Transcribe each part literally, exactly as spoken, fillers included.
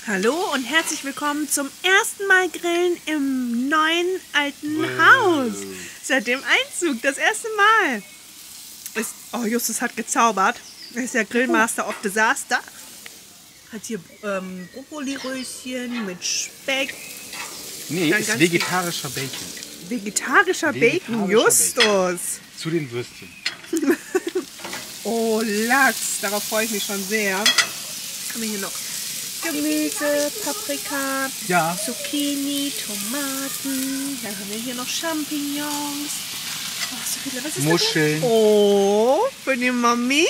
Hallo und herzlich willkommen zum ersten Mal Grillen im neuen alten Haus. Seit dem Einzug, das erste Mal. Ist, oh, Justus hat gezaubert. Er ist der Grillmaster of Disaster. Hat hier ähm, Brokkoli-Röschen mit Speck. Nee, ist vegetarischer Bacon. Vegetarischer, vegetarischer Bacon, Justus. Bacon. Zu den Würstchen. Oh, Lachs. Darauf freue ich mich schon sehr. Haben wir hier noch Gemüse, Paprika, ja. Zucchini, Tomaten. Dann haben wir hier noch Champignons. Oh, so viele. Was ist Muscheln. Das? Oh, für die Mami.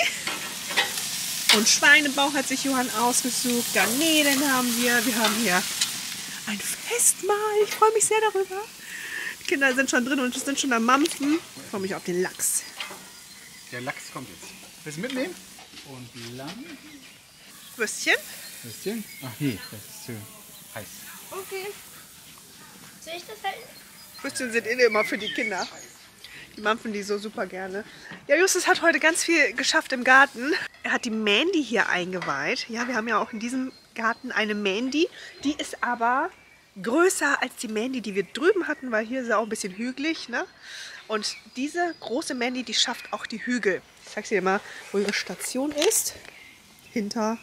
Und Schweinebauch hat sich Johann ausgesucht. Garnelen haben wir. Wir haben hier ein Festmahl. Ich freue mich sehr darüber. Die Kinder sind schon drin und sind schon am Mampfen. Ich freue mich auf den Lachs. Der Lachs kommt jetzt. Willst du mitnehmen? Und Lamm. Würstchen. Würstchen? Ach nee, das ist zu heiß. Okay. Soll ich das halten? Würstchen sind immer für die Kinder. Die mampfen die so super gerne. Ja, Justus hat heute ganz viel geschafft im Garten. Er hat die Mandy hier eingeweiht. Ja, wir haben ja auch in diesem Garten eine Mandy. Die ist aber größer als die Mandy, die wir drüben hatten, weil hier ist ja auch ein bisschen hügelig, ne? Und diese große Mandy, die schafft auch die Hügel. Ich zeige dir mal, wo ihre Station ist. Hinter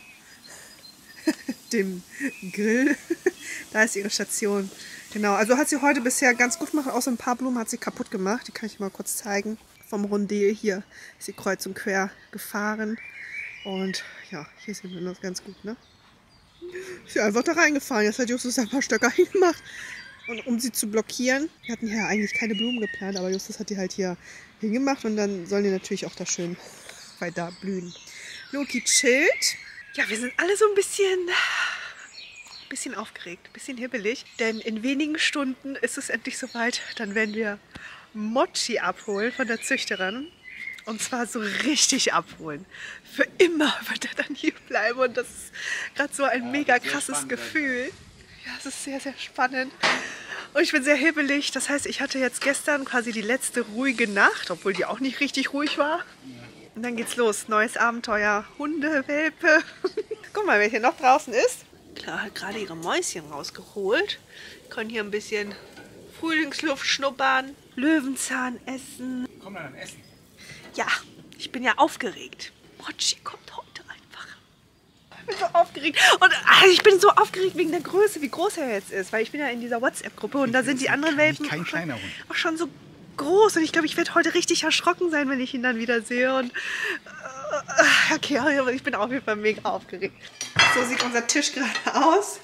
dem Grill. Da ist ihre Station. Genau, also hat sie heute bisher ganz gut gemacht. Außer ein paar Blumen hat sie kaputt gemacht. Die kann ich mal kurz zeigen. Vom Rondel hier ist sie kreuz und quer gefahren. Und ja, hier sind wir noch ganz gut, ne? Ist sie einfach da reingefahren. Jetzt hat Justus ein paar Stöcker hingemacht. Und um sie zu blockieren, wir hatten ja eigentlich keine Blumen geplant, aber Justus hat die halt hier hingemacht und dann sollen die natürlich auch da schön weiter blühen. Loki chillt. Ja, wir sind alle so ein bisschen, bisschen aufgeregt, ein bisschen hibbelig, denn in wenigen Stunden ist es endlich soweit. Dann werden wir Mochi abholen von der Züchterin. Und zwar so richtig abholen. Für immer wird er dann hier bleiben und das ist gerade so ein ja, mega krasses spannend, Gefühl. Ja, es ist sehr, sehr spannend. Und ich bin sehr hibbelig. Das heißt, ich hatte jetzt gestern quasi die letzte ruhige Nacht, obwohl die auch nicht richtig ruhig war. Und dann geht's los. Neues Abenteuer. Hunde, Welpe. Guck mal, wer hier noch draußen ist. Klar, hat gerade ihre Mäuschen rausgeholt. Können hier ein bisschen Frühlingsluft schnuppern. Löwenzahn essen. Komm dann essen. Ja, ich bin ja aufgeregt. Mochi kommt heute einfach. Ich bin so aufgeregt. Und ach, ich bin so aufgeregt wegen der Größe, wie groß er jetzt ist. Weil ich bin ja in dieser WhatsApp-Gruppe und da sind die anderen Welpen kein kleiner Hund. Auch schon so groß. Und ich glaube, ich werde heute richtig erschrocken sein, wenn ich ihn dann wieder sehe. Und äh, okay, aber ich bin auf jeden Fall mega aufgeregt. So sieht unser Tisch gerade aus.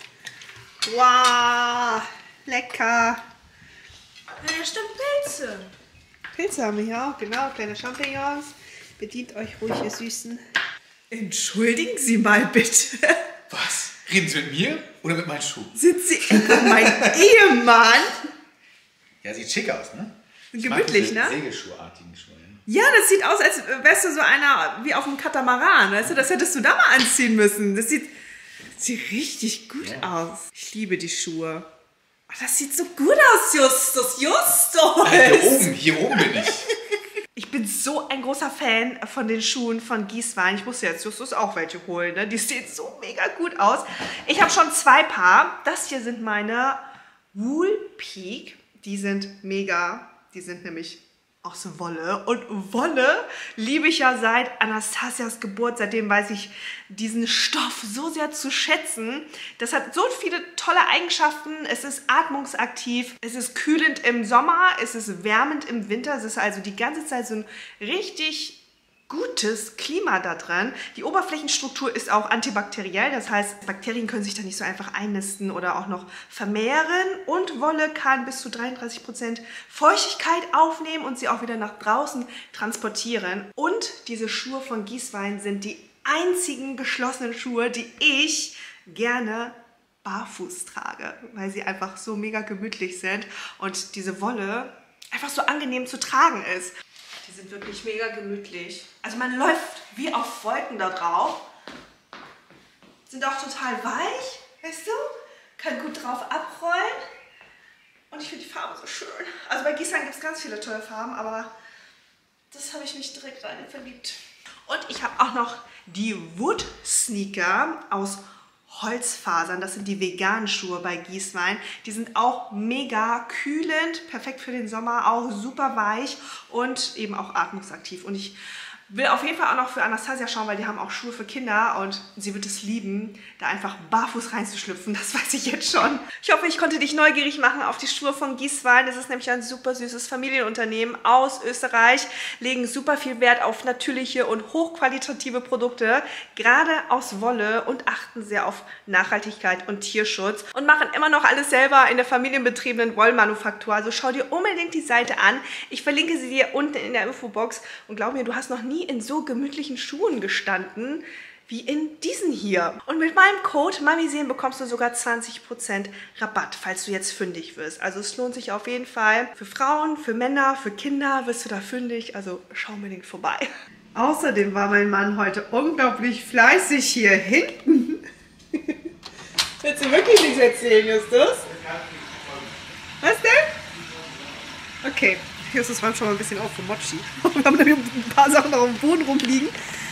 Wow, lecker. Ja, stimmt, Pilze. Pilze haben wir hier auch, genau, kleine Champignons. Bedient euch ruhig, ihr Süßen. Entschuldigen Sie mal bitte. Was? Reden Sie mit mir oder mit meinen Schuhen? Sind Sie etwa mein Ehemann? Ja, sieht schick aus, ne? Gemütlich, ne? Segelschuhartigen Schuhe. Ja, das sieht aus, als wärst du so einer wie auf einem Katamaran. Weißt du, das hättest du da mal anziehen müssen. Das sieht, das sieht richtig gut ja. aus. Ich liebe die Schuhe. Oh, das sieht so gut aus, Justus. Justus! Hier oben, hier oben bin ich. Ich bin so ein großer Fan von den Schuhen von Gieswein. Ich muss jetzt Justus auch welche holen. Ne? Die sehen so mega gut aus. Ich habe schon zwei Paar. Das hier sind meine Wool Peak. Die sind mega. Die sind nämlich aus Wolle. Und Wolle liebe ich ja seit Anastasias Geburt. Seitdem weiß ich diesen Stoff so sehr zu schätzen. Das hat so viele tolle Eigenschaften. Es ist atmungsaktiv, es ist kühlend im Sommer, es ist wärmend im Winter. Es ist also die ganze Zeit so ein richtig gutes Klima da dran. Die Oberflächenstruktur ist auch antibakteriell, das heißt, Bakterien können sich da nicht so einfach einnisten oder auch noch vermehren. Und Wolle kann bis zu dreiunddreißig Prozent Feuchtigkeit aufnehmen und sie auch wieder nach draußen transportieren. Und diese Schuhe von Gieswein sind die einzigen geschlossenen Schuhe, die ich gerne barfuß trage, weil sie einfach so mega gemütlich sind und diese Wolle einfach so angenehm zu tragen ist. Die sind wirklich mega gemütlich. Also man läuft wie auf Wolken da drauf. Sind auch total weich, weißt du? Kann gut drauf abrollen. Und ich finde die Farbe so schön. Also bei Gieswein gibt es ganz viele tolle Farben, aber das habe ich mich direkt rein verliebt. Und ich habe auch noch die Wood Sneaker aus Holzfasern. Das sind die veganen Schuhe bei Gieswein. Die sind auch mega kühlend, perfekt für den Sommer, auch super weich und eben auch atmungsaktiv. Und ich will auf jeden Fall auch noch für Anastasia schauen, weil die haben auch Schuhe für Kinder und sie wird es lieben, da einfach barfuß reinzuschlüpfen. Das weiß ich jetzt schon. Ich hoffe, ich konnte dich neugierig machen auf die Schuhe von Gieswein. Das ist nämlich ein super süßes Familienunternehmen aus Österreich, legen super viel Wert auf natürliche und hochqualitative Produkte, gerade aus Wolle, und achten sehr auf Nachhaltigkeit und Tierschutz und machen immer noch alles selber in der familienbetriebenen Wollmanufaktur. Also schau dir unbedingt die Seite an. Ich verlinke sie dir unten in der Infobox und glaub mir, du hast noch nie in so gemütlichen Schuhen gestanden wie in diesen hier. Und mit meinem Code MamiSeelen bekommst du sogar zwanzig Prozent Rabatt, falls du jetzt fündig wirst. Also es lohnt sich auf jeden Fall. Für Frauen, für Männer, für Kinder wirst du da fündig. Also schau unbedingt vorbei. Außerdem war mein Mann heute unglaublich fleißig hier hinten. Willst du wirklich nichts erzählen, Justus? Was denn? Okay. Justus räumt schon mal ein bisschen auf für Mochi. Wir haben nämlich ein paar Sachen noch auf dem Boden rumliegen.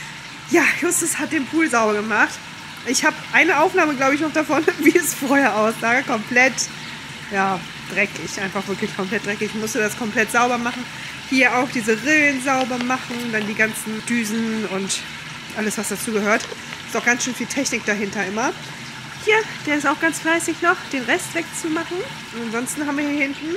Ja, Justus hat den Pool sauber gemacht. Ich habe eine Aufnahme, glaube ich, noch davon, wie es vorher aussah. Komplett, ja, dreckig. Einfach wirklich komplett dreckig. Ich musste das komplett sauber machen. Hier auch diese Rillen sauber machen. Dann die ganzen Düsen und alles, was dazu gehört. Ist auch ganz schön viel Technik dahinter immer. Hier, der ist auch ganz fleißig noch, den Rest wegzumachen. Und ansonsten haben wir hier hinten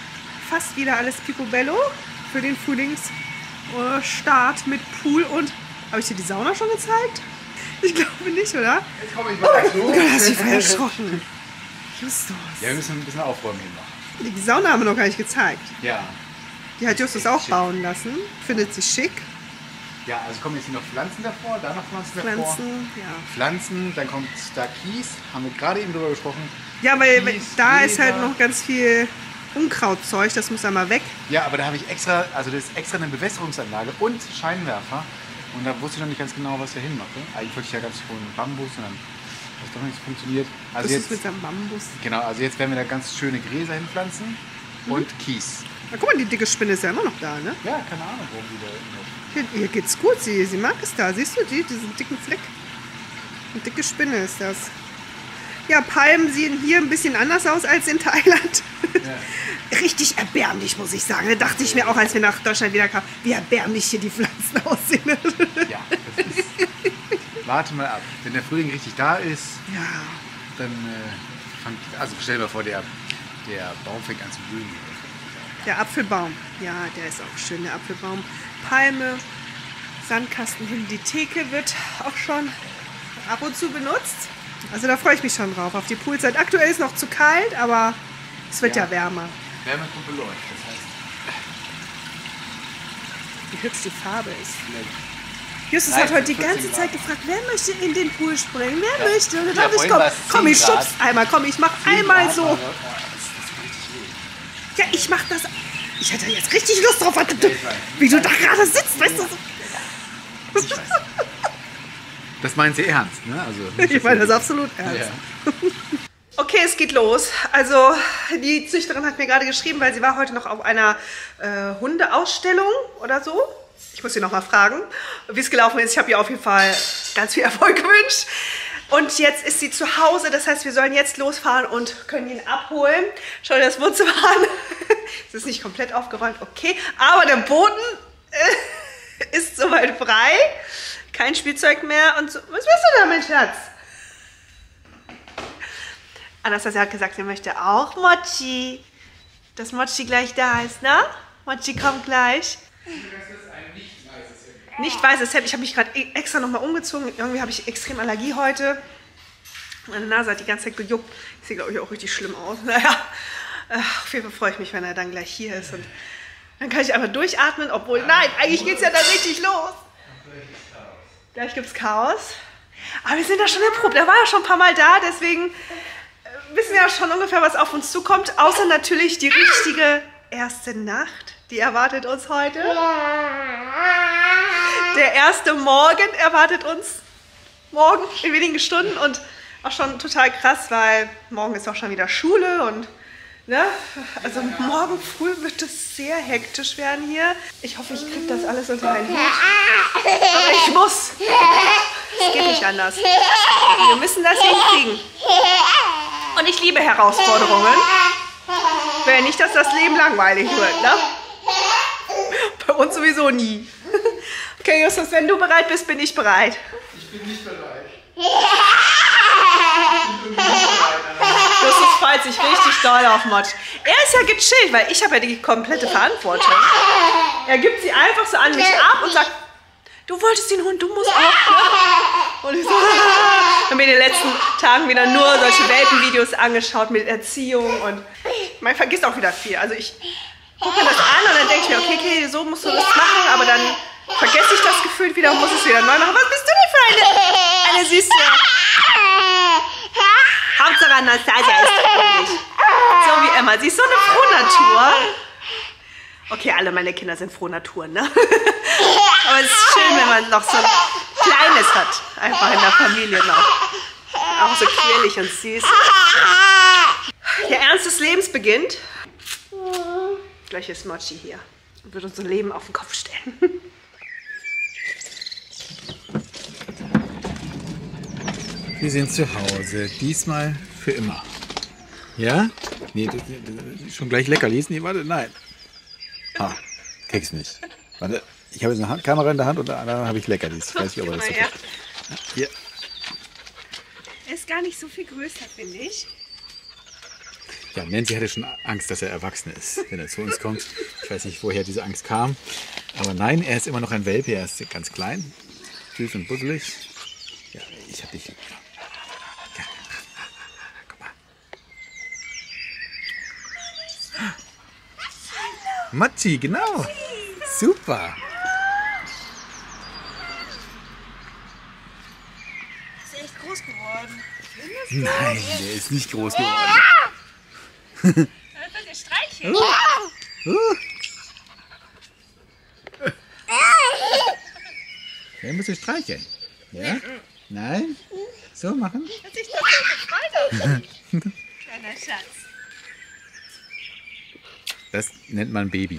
fast wieder alles Picobello für den Frühlingsstart mit Pool. Und habe ich dir die Sauna schon gezeigt? Ich glaube nicht, oder? Jetzt komme ich mal gleich los. Oh, du hast dich voll erschrocken. Justus. Ja, wir müssen ein bisschen Aufräumen hier machen. Die Sauna haben wir noch gar nicht gezeigt. Ja. Die hat Justus auch bauen lassen. Findet sie schick. Ja, also kommen jetzt hier noch Pflanzen davor, da noch Pflanzen davor. Pflanzen, ja. Pflanzen, dann kommt da Kies, haben wir gerade eben drüber gesprochen. Ja, weil Kies, da ist halt Gräser. noch ganz viel Unkrautzeug, das muss einmal weg. Ja, aber da habe ich extra, also das ist extra eine Bewässerungsanlage und Scheinwerfer. Und da wusste ich noch nicht ganz genau, was ich da hinmache. Eigentlich wollte ich ja ganz froh einen Bambus und dann hat das doch nicht funktioniert. Also Das jetzt, ist mit seinem Bambus. genau, also jetzt werden wir da ganz schöne Gräser hinpflanzen und Kies. Na, guck mal, die dicke Spinne ist ja immer noch da, ne? Ja, keine Ahnung, warum die da immer. Hier, ihr geht's gut, sie, sie mag es da. Siehst du die, diesen dicken Fleck? Eine dicke Spinne ist das. Ja, Palmen sehen hier ein bisschen anders aus als in Thailand. Ja. Richtig erbärmlich, muss ich sagen. Da dachte ich mir auch, als wir nach Deutschland wieder kamen, wie erbärmlich hier die Pflanzen aussehen. Ja, das ist, warte mal ab. Wenn der Frühling richtig da ist, Ja. dann äh, fang, also stell dir mal vor, der, der Baum fängt an zu blühen. Der Apfelbaum. Ja, der ist auch schön, der Apfelbaum. Palme, Sandkasten hin. Die Theke wird auch schon ab und zu benutzt. Also da freue ich mich schon drauf, auf die Poolzeit. Aktuell ist noch zu kalt, aber es wird ja, ja wärmer. Wärme kommt beläuft, das heißt. Wie hübsch die Farbe ist. Justus hat heute die ganze Zeit gefragt, wer möchte in den Pool springen? Wer ja. möchte? Und dann ja, dachte ich, komm, komm ich schub's einmal, komm, ich mach einmal so. Grad, ja, ich mach das. Ich hätte jetzt richtig Lust drauf, ja, wie du da gerade sitzt, weißt du? Ich weiß. Das meint sie ernst, ne? Also, ich meine das absolut ernst. Ja. Okay, es geht los. Also die Züchterin hat mir gerade geschrieben, weil sie war heute noch auf einer äh, Hundeausstellung oder so. Ich muss sie noch mal fragen, wie es gelaufen ist. Ich habe ihr auf jeden Fall ganz viel Erfolg gewünscht. Und jetzt ist sie zu Hause, das heißt, wir sollen jetzt losfahren und können ihn abholen. Schau dir das Wohnzimmer an. Es ist nicht komplett aufgeräumt, okay. Aber der Boden äh, ist soweit frei. Kein Spielzeug mehr und so. Was willst du da, mein Schatz? Anastasia hat gesagt, sie möchte auch Mochi. Dass Mochi gleich da ist, ne? Mochi kommt gleich. Das ist ein nicht weißes Hemd. Nicht weißes Hemd. Ich habe mich gerade extra nochmal umgezogen. Irgendwie habe ich extrem Allergie heute. Meine Nase hat die ganze Zeit gejuckt. Ich sehe, glaube ich, auch richtig schlimm aus. Naja, auf jeden Fall freue ich mich, wenn er dann gleich hier ist. Und dann kann ich einfach durchatmen, obwohl, nein, eigentlich geht es ja dann richtig los. Gleich gibt es Chaos. Aber wir sind da schon erprobt. Er war ja schon ein paar Mal da, deswegen wissen wir ja schon ungefähr, was auf uns zukommt. Außer natürlich die richtige erste Nacht. Die erwartet uns heute. Der erste Morgen erwartet uns morgen in wenigen Stunden. Und auch schon total krass, weil morgen ist auch schon wieder Schule. Und ne? Also morgen früh wird es sehr hektisch werden hier. Ich hoffe, ich kriege das alles unter einen Hut. Aber ich muss. Es geht nicht anders. Wir müssen das hinkriegen. Und ich liebe Herausforderungen. Will nicht, dass das Leben langweilig wird, ne? Bei uns sowieso nie. Okay, Justus, wenn du bereit bist, bin ich bereit. Ich bin nicht bereit. Justus freut sich richtig doll auf Motsch. Er ist ja gechillt, weil ich habe ja die komplette Verantwortung. Er gibt sie einfach so an mich ab und sagt, du wolltest den Hund, du musst auch. Ne? Und ich so, ich habe mir in den letzten Tagen wieder nur solche Welpenvideos angeschaut mit Erziehung und man vergisst auch wieder viel. Also ich gucke mir das an und dann denke ich mir, okay, okay, so musst du das machen, aber dann vergesse ich das Gefühl wieder und muss es wieder neu machen. Was bist du denn für eine, eine süße? Hauptsache Anastasia ist fröhlich. So wie Emma. Sie ist so eine Frohnatur. Okay, alle meine Kinder sind Frohnaturen, ne? Aber es ist schön, wenn man noch so ein Kleines hat. Einfach in der Familie noch. Auch so quirlig und süß. Der Ernst des Lebens beginnt. Gleich ist Mochi hier und wird unser Leben auf den Kopf stellen. Wir sind zu Hause, diesmal für immer. Ja? Nee, das, das, schon gleich Leckerlis? Nee, warte, nein. Ah, krieg's nicht. Warte, ich habe jetzt eine Hand, Kamera in der Hand und in der anderen habe ich Leckerlis. Ich weiß nicht, ob er das so ja. Hier. Er ist gar nicht so viel größer, finde ich. Ja, Nancy hatte schon Angst, dass er erwachsen ist, wenn er zu uns kommt. Ich weiß nicht, woher diese Angst kam. Aber nein, er ist immer noch ein Welpe, er ist ganz klein, süß und buddelig. Ja, ich hab dich lieb. Ja. Guck mal. Mochi, genau. Super. Ist echt groß geworden. Nein, der ist nicht groß geworden. Einfach der Streicheln. Der muss ich streicheln. Ja? Nein? So machen? Hat sich das so gefreut auf dich. Kleiner Schatz. Das nennt man Baby.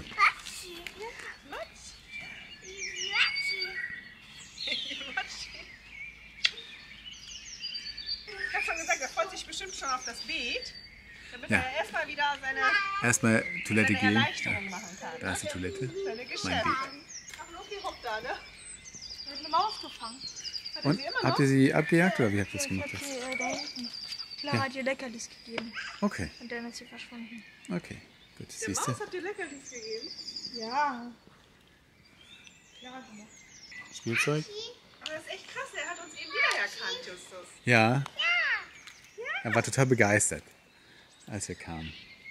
Ich habe schon gesagt, er freut sich bestimmt schon auf das Beet, damit Ja. er erstmal wieder seine, Erstmal Toilette seine gehen. Erleichterung machen kann. Da ist die Toilette. Seine Mein Geschäfte. Beet. Ach, Loki hockt da, ne? Er hat eine Maus gefangen. Hat er Und sie immer noch? habt ihr sie abgejagt oder wie habt ihr das Ich gemacht? hab sie äh, da hinten. Clara hat ihr Leckerlis gegeben. Okay, Und dann ist sie verschwunden. okay. Gut, Der siehst du? Maus hat dir Leckerlis gegeben. Ja. Ja, guck mal. Spielzeug? Aber das ist echt krass, er hat uns eben wiedererkannt, Justus. Ja. Er war total begeistert, als wir kamen.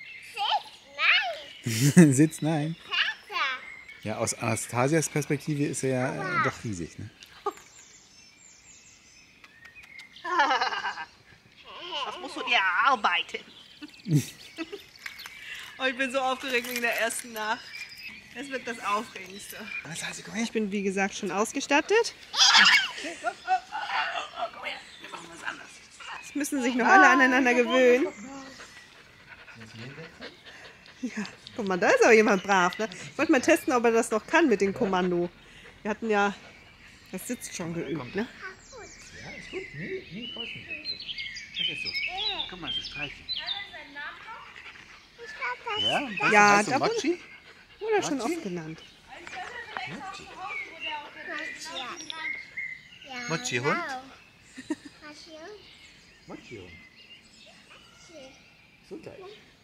Sitz, nein. Ja, aus Anastasias Perspektive ist er ja äh, doch riesig, ne? Das musst du dir erarbeiten. Oh, ich bin so aufgeregt wegen der ersten Nacht. Das wird das Aufregendste. Anastasia, komm her. Ich bin, wie gesagt, schon ausgestattet. Jetzt müssen sich noch alle aneinander gewöhnen. Ja, guck mal, da ist aber jemand brav. Ne? Ich wollte mal testen, ob er das noch kann mit dem Kommando. Wir hatten ja das Sitzt schon geübt. Ne? Ja, ist gut. Nee, nee, freut mich. Das ist so. Guck mal, so streichen. Ja, und weißt Ja, du, weißt du, da wurde- Mochi? Wurde schon oft genannt. Mochi-Hund? Mochi-Hund. So gleich.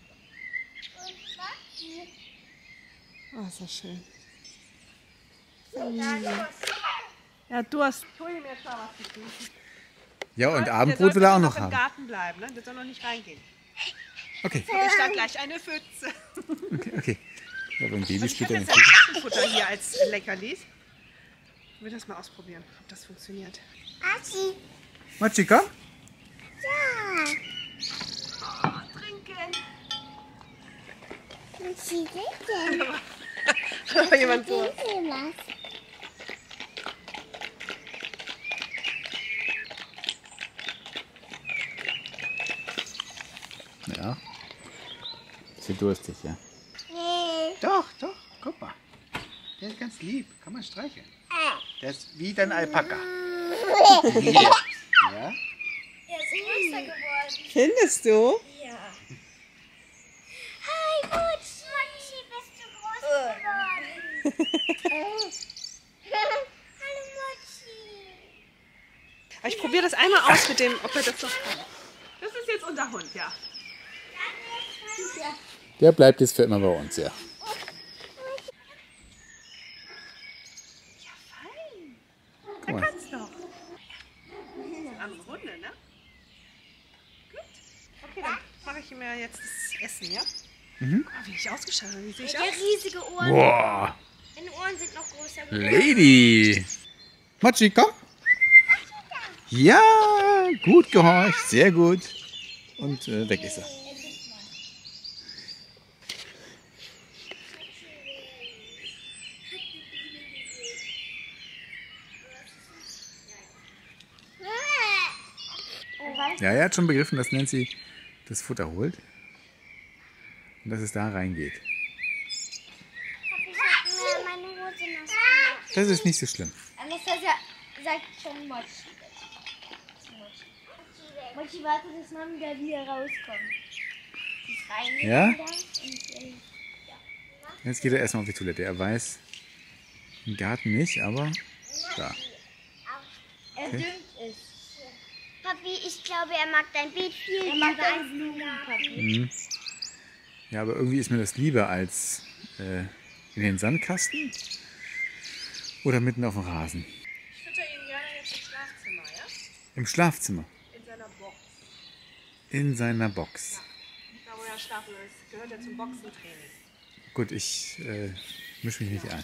Oh, ist das schön. Ja, Durst. Ich hol ihm jetzt mal was zu trinken. Ja, und Der Abendbrot soll will er auch bitte noch im haben. Garten bleiben, ne? Der soll noch nicht reingehen. Okay, Ich da gleich eine Pfütze. okay, okay. Ja, aber ein Baby Ich spielt habe ja jetzt nicht. ein Futter hier als Leckerlis. Ich will das mal ausprobieren, ob das funktioniert. Mochi, komm. Trinken. Was? Da war jemand so. Ja. Ist ja durstig, ja. Nee. Doch, doch, guck mal. Der ist ganz lieb. Kann man streicheln. Der ist wie dein Alpaka. Ja? Er ist größer geworden. Findest du? Ja. Hi, Mutsch. Mochi, bist du groß geworden? Hallo, Mochi. Aber ich probiere das einmal aus mit dem, ob er das noch kann. Das ist jetzt unser Hund, ja. Der bleibt jetzt für immer bei uns, ja. Ja, fein. Guck Da mal. kannst du doch. Eine andere Runde, ne? Gut. Okay, dann mache ich ihm ja jetzt das Essen, ja? Mhm. Guck mal, wie ich ausgestattet habe. Wie sehe ich Der aus? riesige Ohren. Boah, Deine Ohren sind noch größer. Lady. Mochi, komm. Ja, gut gehorcht, sehr gut. Und äh, weg ist er. Ja, er hat schon begriffen, dass Nancy das Futter holt und dass es da reingeht. Ich habe meine Hose nass gemacht. Das ist nicht so schlimm. Anastasia sagt schon Mochi. Mochi, warte, dass Mami da wieder rauskommt. Die ist rein. Ja? Und, äh, Jetzt geht er erstmal auf die Toilette. Er weiß im Garten nicht, aber da. er dünnt es. Papi, ich glaube, er mag dein Beet viel lieber als Blumenpapier. Mhm. Ja, aber irgendwie ist mir das lieber als äh, in den Sandkasten oder mitten auf dem Rasen. Ich fütter ihn gerne jetzt im Schlafzimmer, ja? Im Schlafzimmer. In seiner Box. In seiner Box. Da wo er schlafen ist, gehört er zum Boxentraining. Gut, ich äh, mische mich nicht ein.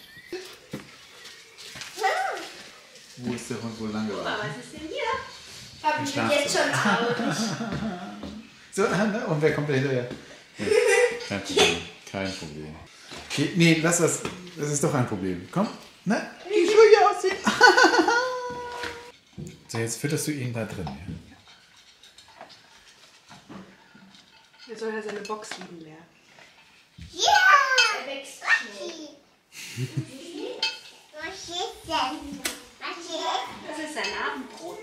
Wo ist der Hund wohl lang gelaufen? Was ist denn hier? Papi, ich bin jetzt schon traurig. So, und wer kommt da hinterher? Nee, kein Problem. Kein Problem. Okay, nee, lass das. Das ist doch ein Problem. Komm. Na, wie Schuhe aussehen. So, jetzt fütterst du ihn da drin. Ja? Jetzt soll er seine Box lieben lernen. Ja! Er wächst schnell. Was ist denn? Was ist? Das ist sein Abendbrot.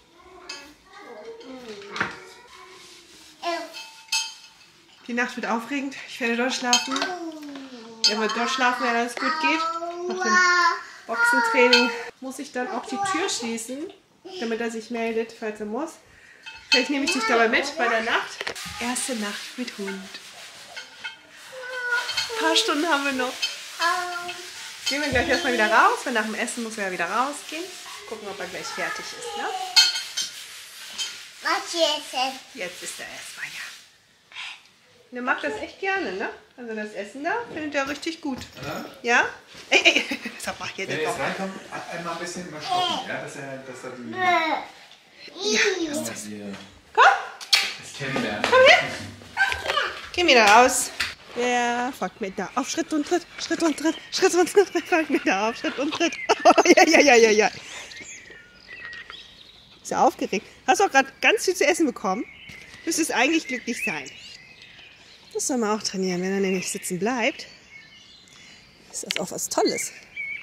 Die Nacht wird aufregend. Ich werde dort schlafen. Er wird dort schlafen, wenn alles gut geht. Nach dem Boxentraining muss ich dann auch die Tür schließen, damit er sich meldet, falls er muss. Vielleicht nehme ich dich dabei mit bei der Nacht. Erste Nacht mit Hund. Ein paar Stunden haben wir noch. Gehen wir gleich erstmal wieder raus, weil nach dem Essen muss er ja wieder rausgehen. Gucken, ob er gleich fertig ist, ne? Was ist denn? Jetzt ist er erstmal, ja. Der mag das echt gerne, ne? Also das Essen da findet er richtig gut. Ja? Ey, ey, sag mal hier Wenn den er jetzt Bock. reinkommt, einmal ein bisschen mal stoppen, ja? Dass er, dass er die, Ja, dass das hier komm, das kennenlernt. geh wieder raus. Ja, folgt mir da auf Schritt und Tritt, Schritt und Tritt, Schritt und Tritt, folgt mir da auf Schritt und Tritt. Oh, ja, ja, ja, ja, ja. Ist ja aufgeregt. Hast auch gerade ganz viel zu essen bekommen. Müsstest eigentlich glücklich sein. Das soll man auch trainieren, wenn er nämlich sitzen bleibt. Ist das auch was Tolles.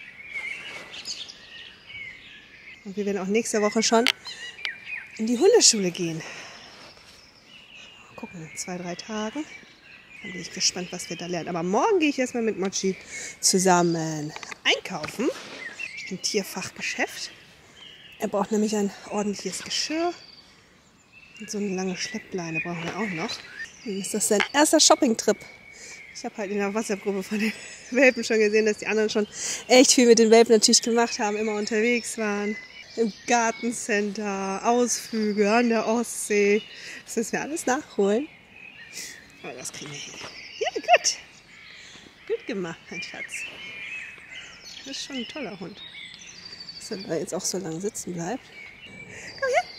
Und wir werden auch nächste Woche schon in die Hundeschule gehen. Mal gucken, in zwei, drei Tagen. Dann bin ich gespannt, was wir da lernen. Aber morgen gehe ich erstmal mit Mochi zusammen einkaufen. Im Tierfachgeschäft. Er braucht nämlich ein ordentliches Geschirr. Und so eine lange Schleppleine brauchen wir auch noch. Dann ist das sein erster Shopping-Trip. Ich habe halt in der WhatsApp-Gruppe von den Welpen schon gesehen, dass die anderen schon echt viel mit den Welpen natürlich gemacht haben, immer unterwegs waren. Im Gartencenter, Ausflüge an der Ostsee. Das müssen wir alles nachholen. Aber das kriegen wir hin. Ja, gut. Gut gemacht, mein Schatz. Das ist schon ein toller Hund. Dass er da jetzt auch so lange sitzen bleibt. Komm her.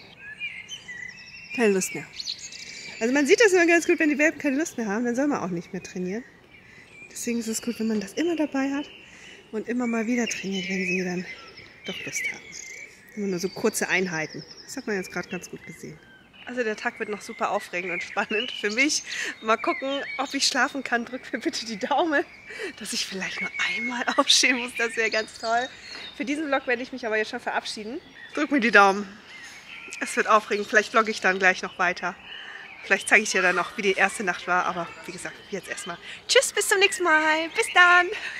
Keine Lust mehr. Also man sieht das immer ganz gut, wenn die Welpen keine Lust mehr haben, dann soll man auch nicht mehr trainieren. Deswegen ist es gut, wenn man das immer dabei hat und immer mal wieder trainiert, wenn sie dann doch Lust haben. Immer nur so kurze Einheiten. Das hat man jetzt gerade ganz gut gesehen. Also der Tag wird noch super aufregend und spannend für mich. Mal gucken, ob ich schlafen kann. Drück mir bitte die Daumen, dass ich vielleicht nur einmal aufstehen muss. Das wäre ganz toll. Für diesen Vlog werde ich mich aber jetzt schon verabschieden. Drück mir die Daumen. Es wird aufregend. Vielleicht vlogge ich dann gleich noch weiter. Vielleicht zeige ich dir dann noch, wie die erste Nacht war. Aber wie gesagt, jetzt erstmal. Tschüss, bis zum nächsten Mal. Bis dann.